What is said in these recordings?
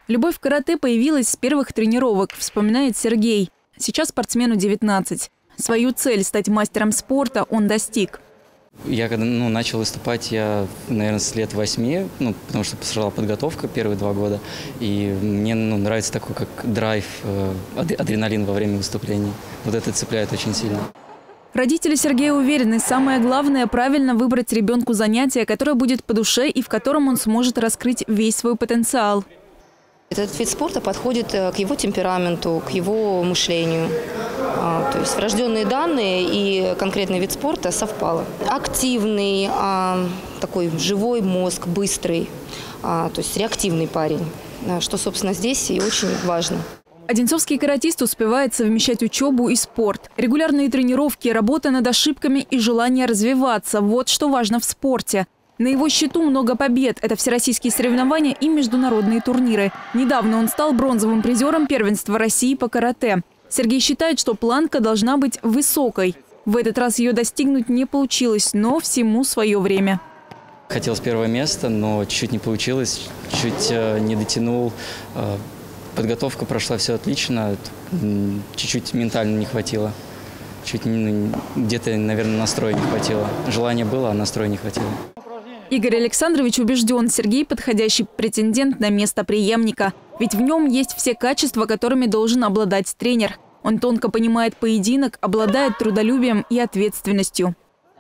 Любовь к карате появилась с первых тренировок, вспоминает Сергей. Сейчас спортсмену 19. Свою цель – стать мастером спорта он достиг. Я когда начал выступать, наверное, с лет 8, потому что пострадала подготовка первые 2 года. И мне нравится такой, как драйв, адреналин во время выступлений. Вот это цепляет очень сильно. Родители Сергея уверены, самое главное – правильно выбрать ребенку занятие, которое будет по душе и в котором он сможет раскрыть весь свой потенциал. Этот вид спорта подходит к его темпераменту, к его мышлению. То есть врожденные данные и конкретный вид спорта совпало. Активный, такой живой мозг, быстрый, то есть реактивный парень, что, собственно, здесь и очень важно. Одинцовский каратист успевает совмещать учебу и спорт. Регулярные тренировки, работа над ошибками и желание развиваться – вот что важно в спорте. На его счету много побед. Это всероссийские соревнования и международные турниры. Недавно он стал бронзовым призером первенства России по карате. Сергей считает, что планка должна быть высокой. В этот раз ее достигнуть не получилось, но всему свое время. Хотел с 1-го места, но чуть не получилось, чуть не дотянул. Подготовка прошла все отлично, чуть-чуть ментально не хватило. Чуть где-то, наверное, настроя не хватило. Желание было, а настроя не хватило. Игорь Александрович убежден, Сергей – подходящий претендент на место преемника. Ведь в нем есть все качества, которыми должен обладать тренер. Он тонко понимает поединок, обладает трудолюбием и ответственностью.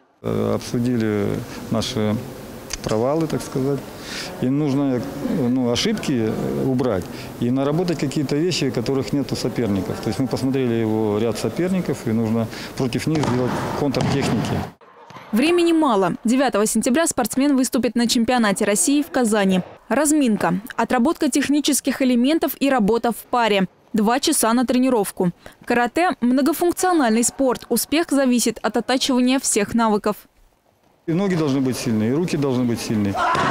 Обсудили наши провалы, так сказать. Им нужно ошибки убрать и наработать какие-то вещи, которых нет у соперников. То есть мы посмотрели его ряд соперников, и нужно против них сделать контртехники. Времени мало. 9 сентября спортсмен выступит на чемпионате России в Казани. Разминка, отработка технических элементов и работа в паре. 2 часа на тренировку. Карате – многофункциональный спорт. Успех зависит от оттачивания всех навыков. И ноги должны быть сильные, и руки должны быть сильные.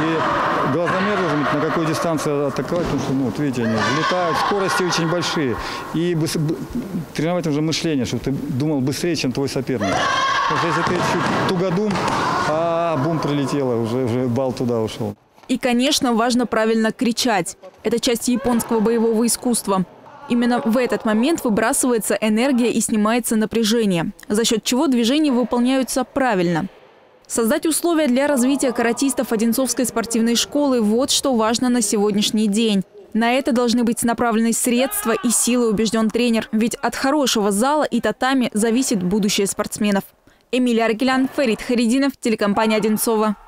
И глазомер должен быть, на какой дистанции атаковать, потому что, вот видите, они взлетают, скорости очень большие. И тренировать уже мышление, чтобы ты думал быстрее, чем твой соперник. Потому что если ты чуть тугодум, бум, прилетело, уже балл туда ушел. И, конечно, важно правильно кричать. Это часть японского боевого искусства. Именно в этот момент выбрасывается энергия и снимается напряжение, за счет чего движения выполняются правильно. Создать условия для развития каратистов Одинцовской спортивной школы – вот что важно на сегодняшний день. На это должны быть направлены средства и силы, убежден тренер. Ведь от хорошего зала и татами зависит будущее спортсменов. Эмилия Аркелян, Фарид Харидинов, телекомпания «Одинцова».